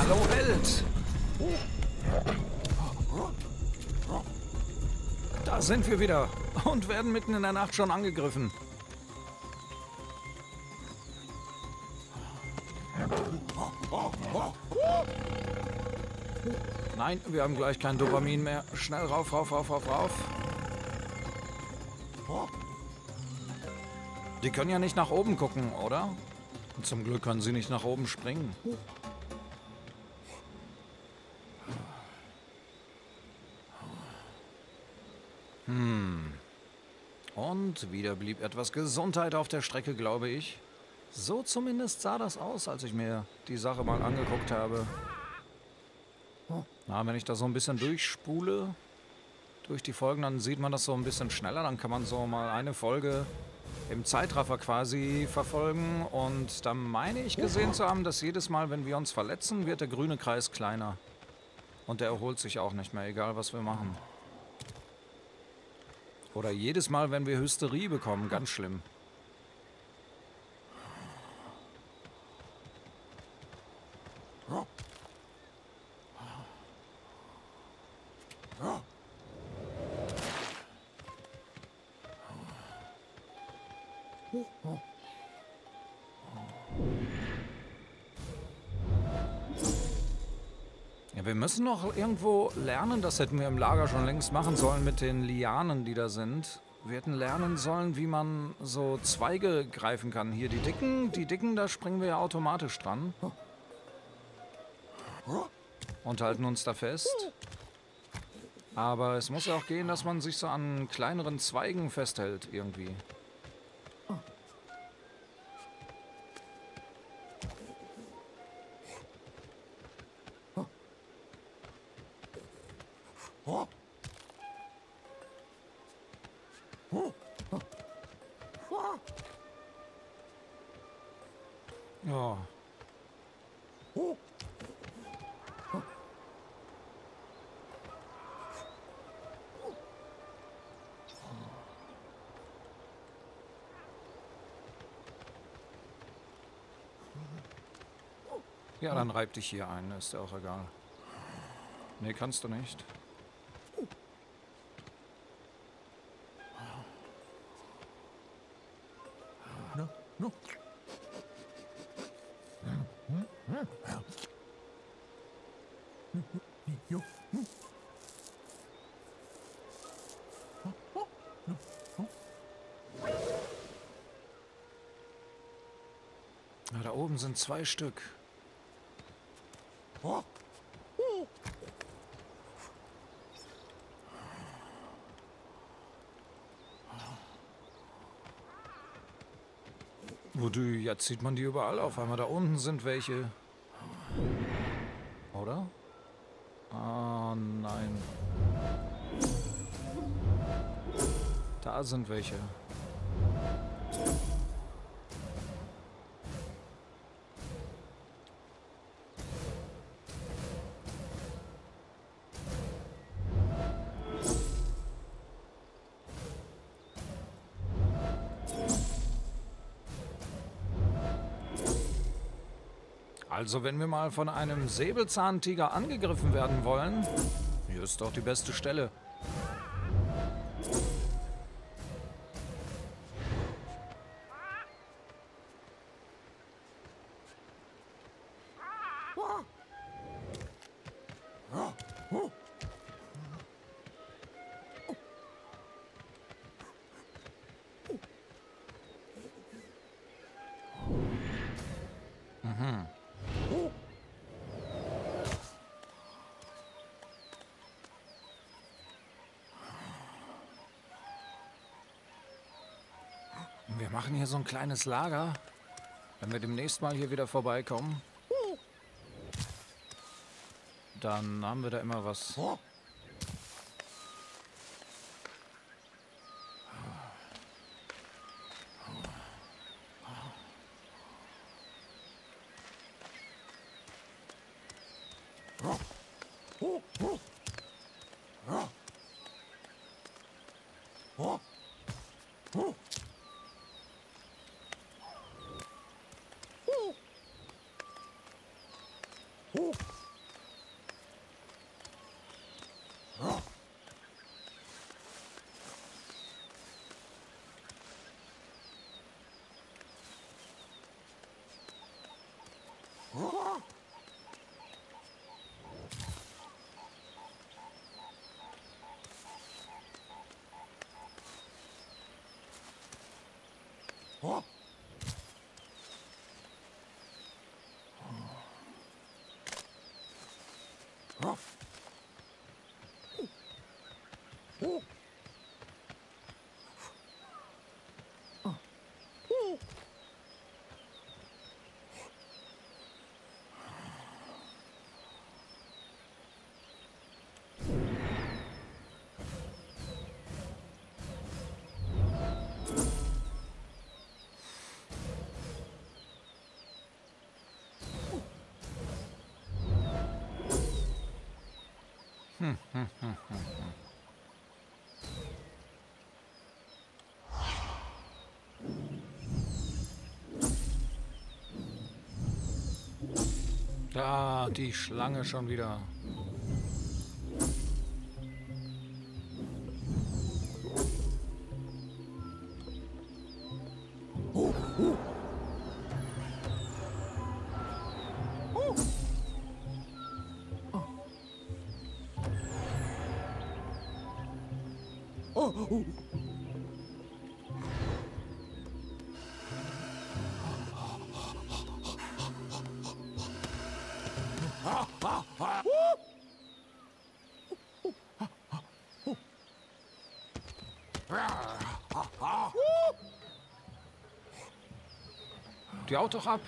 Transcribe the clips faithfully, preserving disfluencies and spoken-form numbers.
Hallo Held! Da sind wir wieder und werden mitten in der Nacht schon angegriffen. Nein, wir haben gleich kein Dopamin mehr. Schnell rauf, rauf, rauf, rauf, rauf. Die können ja nicht nach oben gucken, oder? Und zum Glück können sie nicht nach oben springen. Hm. Und wieder blieb etwas Gesundheit auf der Strecke, glaube ich. So zumindest sah das aus, als ich mir die Sache mal angeguckt habe. Na, wenn ich da so ein bisschen durchspule, durch die Folgen, dann sieht man das so ein bisschen schneller. Dann kann man so mal eine Folge im Zeitraffer quasi verfolgen. Und da meine ich gesehen zu haben, dass jedes Mal, wenn wir uns verletzen, wird der grüne Kreis kleiner. Und der erholt sich auch nicht mehr, egal was wir machen. Oder jedes Mal, wenn wir Hysterie bekommen, ganz schlimm. Ja, wir müssen noch irgendwo lernen, das hätten wir im Lager schon längst machen sollen mit den Lianen, die da sind. Wir hätten lernen sollen, wie man so Zweige greifen kann. Hier die dicken, die dicken, da springen wir ja automatisch dran. Und halten uns da fest. Aber es muss ja auch gehen, dass man sich so an kleineren Zweigen festhält irgendwie. Ja. Ja, dann reib dich hier ein, ist ja auch egal. Nee, kannst du nicht. No, no. Jo. Ja, da oben sind zwei Stück. Wo du, jetzt sieht man die überall auf einmal. Da unten sind welche. Oder? Ah, nein. Da sind welche. Also, wenn wir mal von einem Säbelzahntiger angegriffen werden wollen, hier ist doch die beste Stelle. Mhm. Wir machen hier so ein kleines Lager, wenn wir demnächst mal hier wieder vorbeikommen. Dann haben wir da immer was. Oh. Hm, hm, hm, hm, hm. Da, die Schlange schon wieder. Die haut doch ab.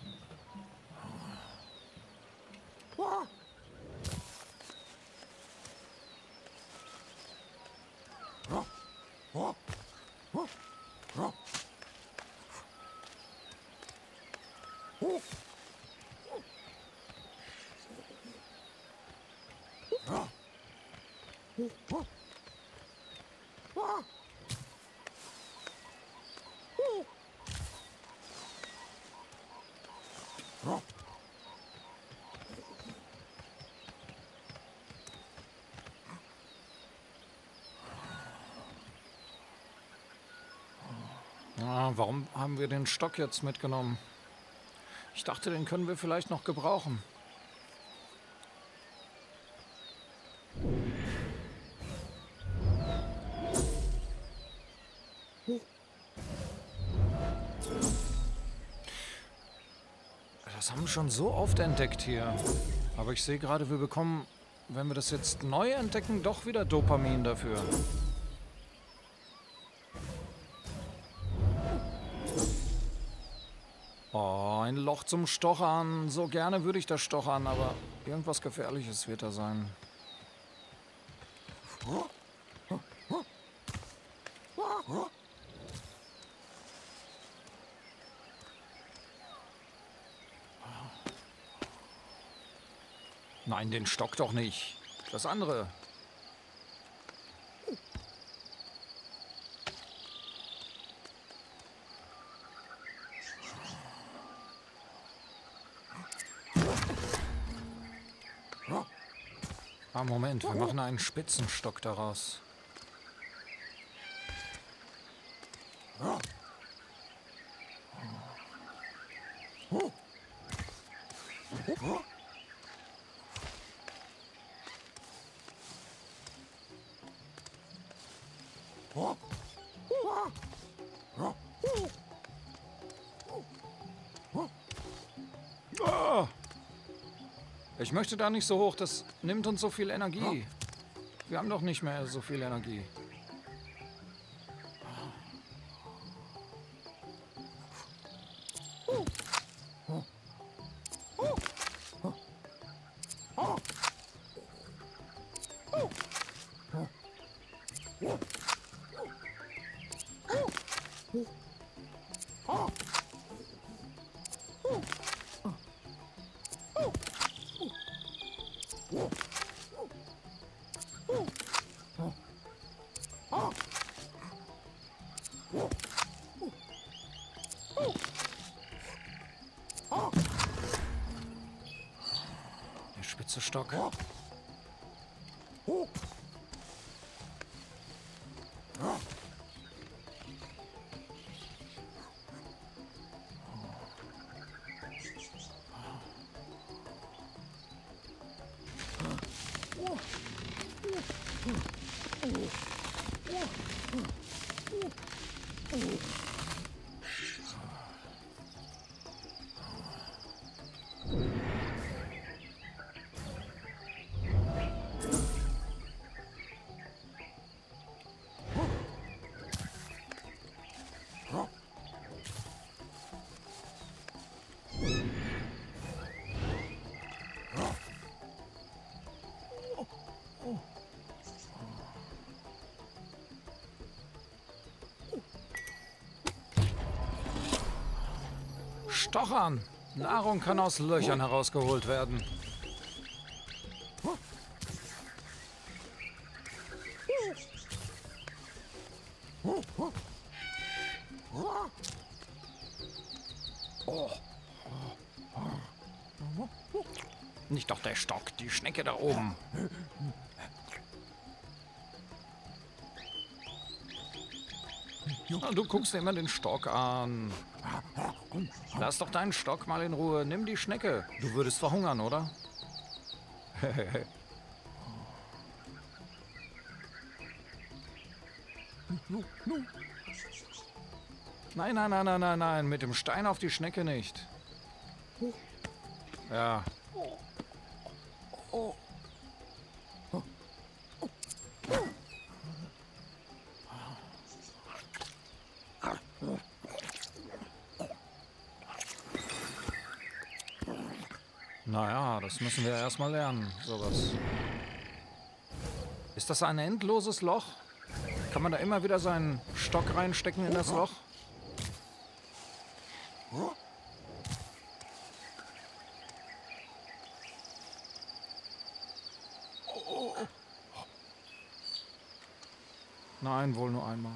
Ah, warum haben wir den Stock jetzt mitgenommen? Ich dachte, den können wir vielleicht noch gebrauchen. Das haben wir schon so oft entdeckt hier. Aber ich sehe gerade, wir bekommen, wenn wir das jetzt neu entdecken, doch wieder Dopamin dafür. Oh, ein Loch zum Stochern. So gerne würde ich das stochern, aber irgendwas Gefährliches wird da sein. Nein, den Stock doch nicht. Das andere. Ah, Moment, wir machen einen Spitzenstock daraus. Oh! Ich möchte da nicht so hoch, das nimmt uns so viel Energie. Wir haben doch nicht mehr so viel Energie. Der spitze Stock. Stochern. Nahrung kann aus Löchern herausgeholt werden. Nicht doch der Stock, die Schnecke da oben. Na, du guckst dir immer den Stock an. Lass doch deinen Stock mal in Ruhe. Nimm die Schnecke. Du würdest verhungern, oder? Nein, nein, nein, nein, nein, nein. Mit dem Stein auf die Schnecke nicht. Ja. Naja, das müssen wir erstmal lernen, sowas. Ist das ein endloses Loch? Kann man da immer wieder seinen Stock reinstecken in das Loch? Nein, wohl nur einmal.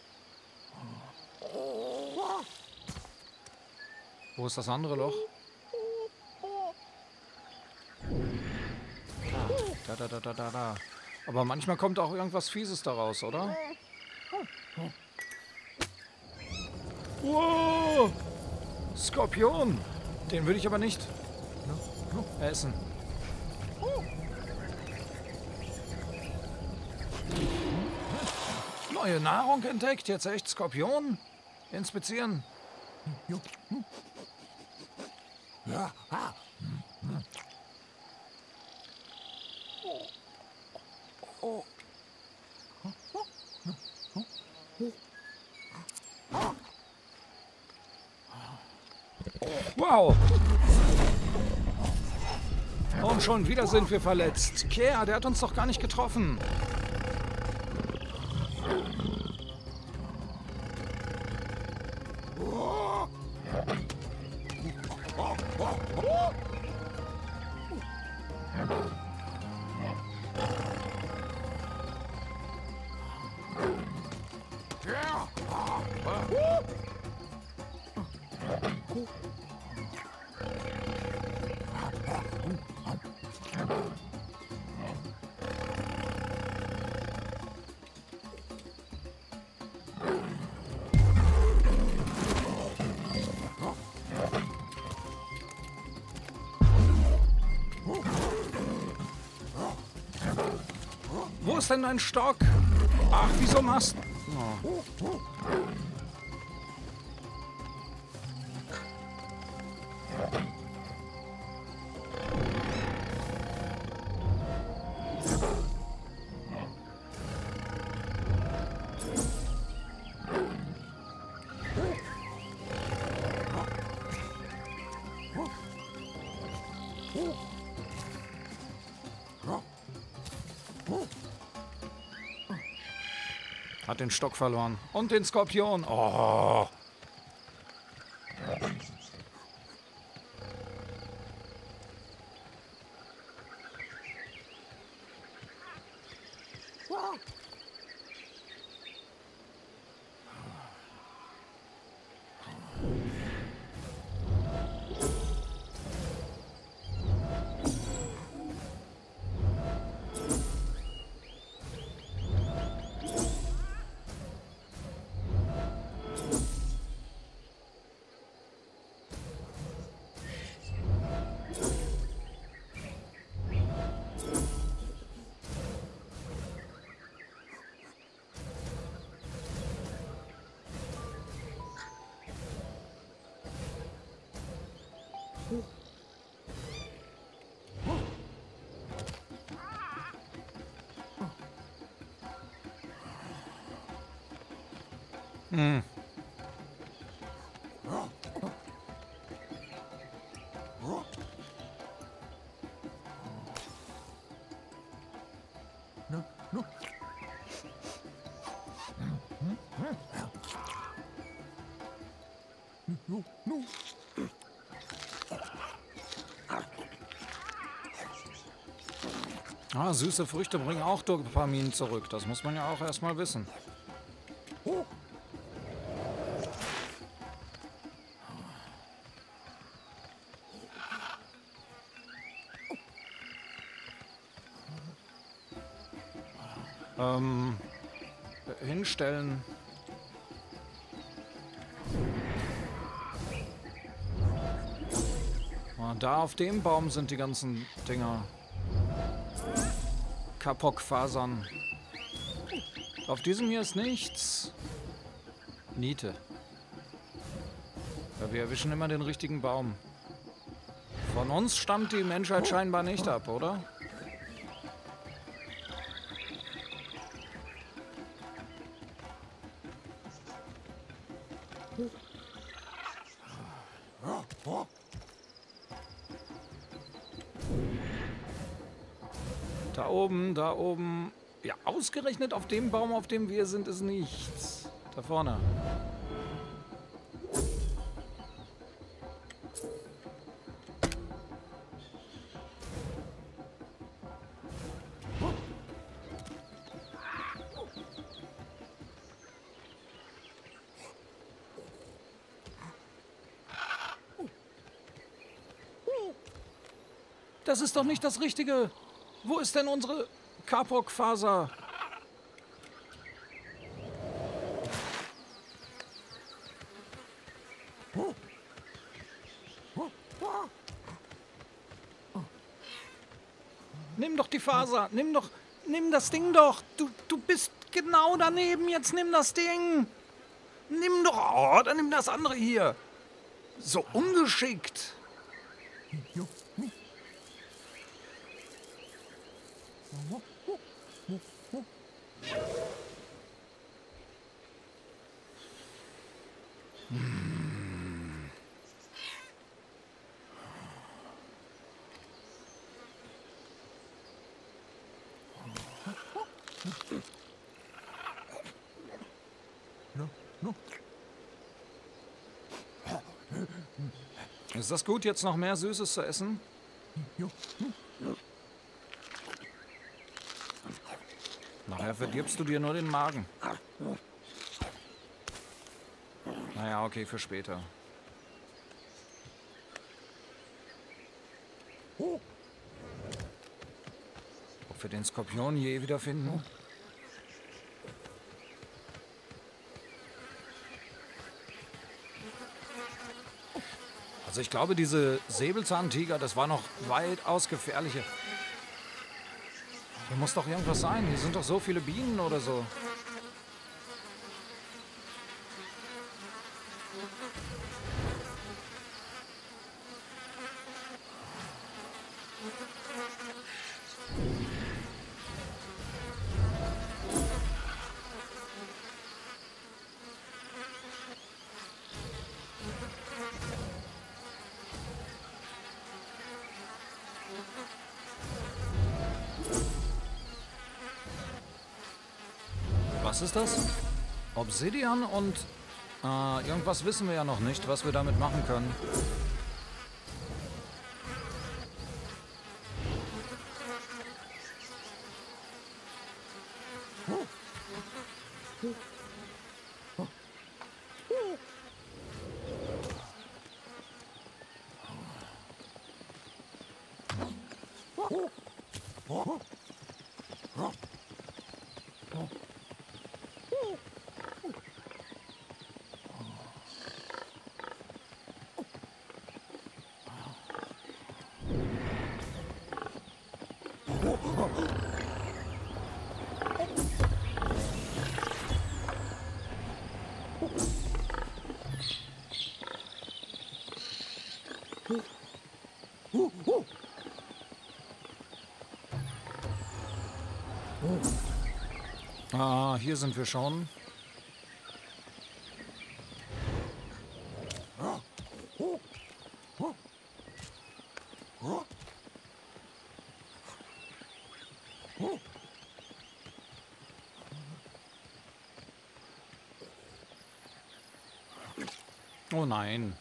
Wo ist das andere Loch? Da, da, da, da, da, da. Aber manchmal kommt auch irgendwas Fieses daraus, oder? Wow! Skorpion! Den würde ich aber nicht essen. Neue Nahrung entdeckt, jetzt echt Skorpion? Inspizieren. Ja. Wow! Und schon wieder sind wir verletzt. Kea, der hat uns doch gar nicht getroffen. Wo ist denn dein Stock? Ach, wieso machst du... Oh. Hat den Stock verloren. Und den Skorpion. Oh. Hm. No, no. No, no. Ah, süße Früchte bringen auch Dopamin zurück. Das muss man ja auch erstmal wissen. Ähm, hinstellen. Ah, da auf dem Baum sind die ganzen Dinger. Kapok-Fasern. Auf diesem hier ist nichts. Niete. Ja, wir erwischen immer den richtigen Baum. Von uns stammt die Menschheit scheinbar nicht ab, oder? Da oben, da oben. Ja, ausgerechnet auf dem Baum, auf dem wir sind, ist nichts. Da vorne. Das ist doch nicht das Richtige. Wo ist denn unsere Kapok-Faser? Nimm doch die Faser. Nimm doch. Nimm das Ding doch. Du, du bist genau daneben. Jetzt nimm das Ding. Nimm doch. Oh, dann nimm das andere hier. So ungeschickt. Ist das gut, jetzt noch mehr Süßes zu essen? Nachher verdirbst du dir nur den Magen. Naja, okay, für später. Ob wir den Skorpion je wieder finden? Also ich glaube, diese Säbelzahntiger, das war noch weitaus gefährlicher. Hier muss doch irgendwas sein. Hier sind doch so viele Bienen oder so. Was ist das? Obsidian und äh, irgendwas wissen wir ja noch nicht, was wir damit machen können. Ah, hier sind wir schon. Oh nein.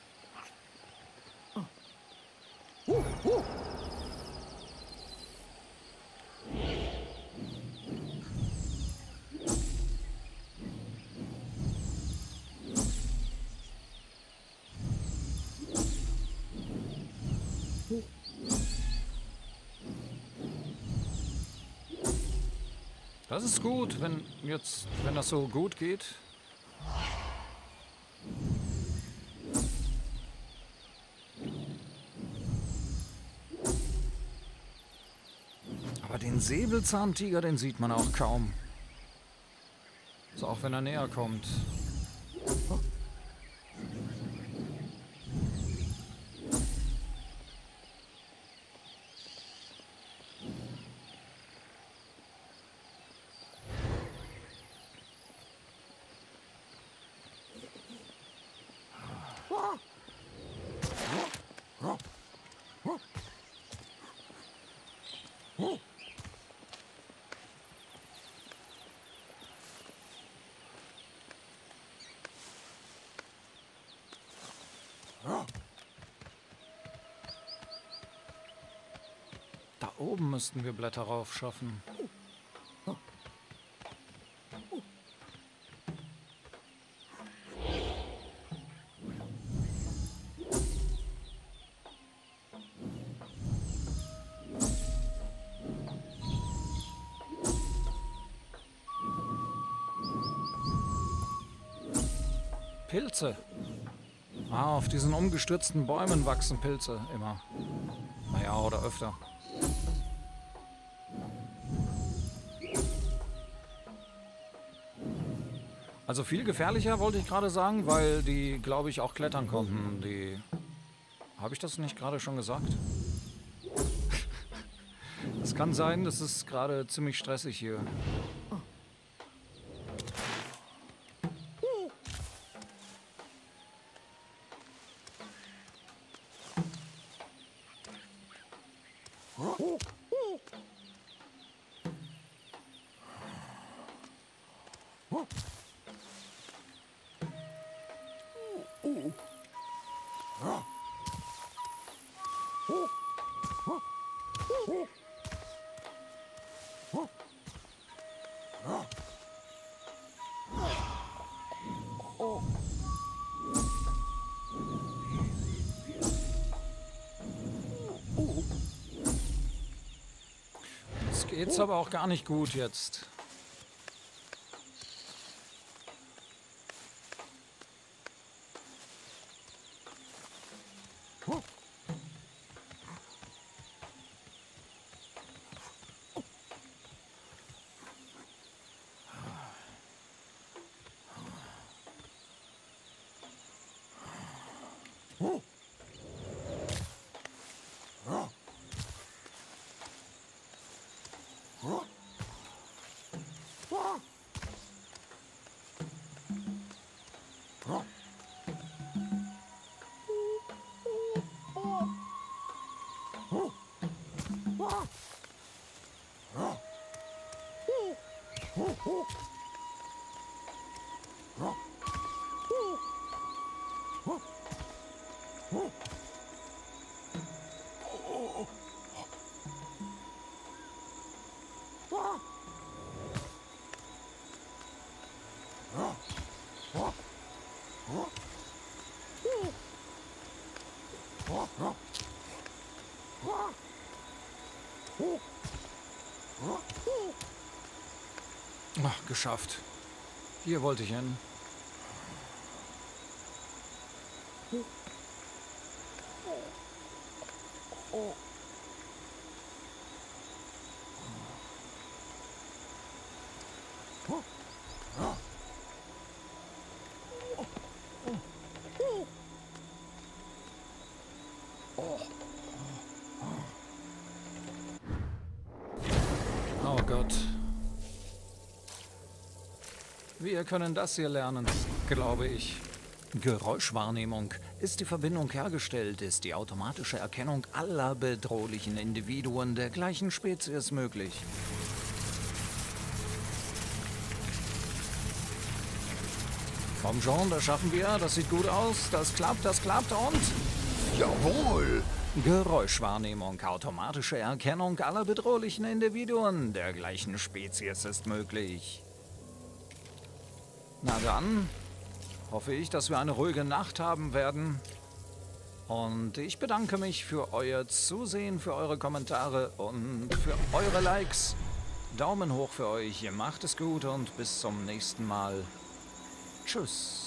Das ist gut, wenn jetzt, wenn das so gut geht. Aber den Säbelzahntiger, den sieht man auch kaum. So, auch wenn er näher kommt. Da oben müssten wir Blätter raufschaffen. Pilze. Ah, auf diesen umgestürzten Bäumen wachsen Pilze immer. Naja, oder öfter. Also viel gefährlicher wollte ich gerade sagen, weil die, glaube ich, auch klettern konnten. Die. Habe ich das nicht gerade schon gesagt? Es kann sein, das ist gerade ziemlich stressig hier. Jetzt geht's aber auch gar nicht gut jetzt. Ach, geschafft. Hier wollte ich hin. Oh Gott. Wir können das hier lernen, glaube ich. Geräuschwahrnehmung. Ist die Verbindung hergestellt, ist die automatische Erkennung aller bedrohlichen Individuen der gleichen Spezies möglich. Komm schon, das schaffen wir. Das sieht gut aus. Das klappt, das klappt und... Jawohl! Geräuschwahrnehmung. Automatische Erkennung aller bedrohlichen Individuen der gleichen Spezies ist möglich. Na dann, hoffe ich, dass wir eine ruhige Nacht haben werden. Und ich bedanke mich für euer Zusehen, für eure Kommentare und für eure Likes. Daumen hoch für euch, ihr macht es gut und bis zum nächsten Mal. Tschüss.